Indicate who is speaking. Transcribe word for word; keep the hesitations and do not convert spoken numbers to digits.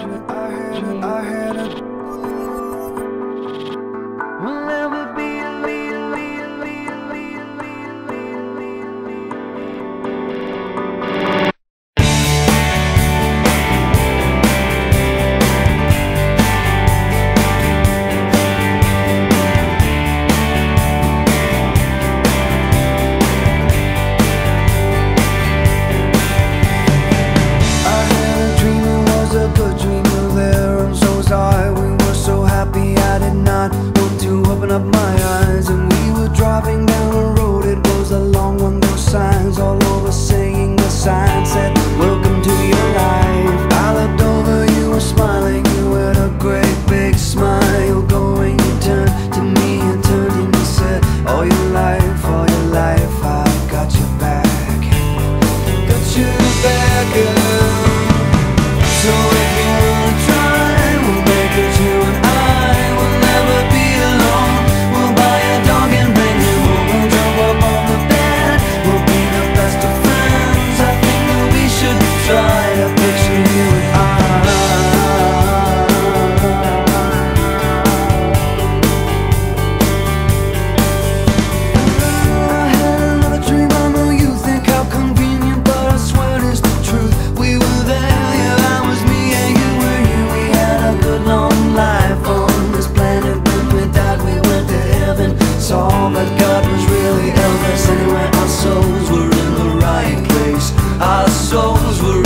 Speaker 1: I had a We'll never be up my eyes, and we were driving down a road. It was a long one, those signs all over saying, the sign said, welcome to your life. I looked over, you were smiling, you had a great big smile going. You turned to me and turned and you said, all your life, all your life, I've got your back, got your back, girl. So if you wanna try, we'll make it, you and I will never be alone. We'll buy a dog and bring him home. We'll jump up on the bed, we'll be the best of friends. I think that we should try to picture you and I. I had another dream, I know you think how convenient, but I swear it is the truth. We were there, yeah, I was me and you were you. We had a good long life on this planet. When we died, we went to heaven. Saw that God was really Elvis. Anyway, our souls were in the right place. Our souls were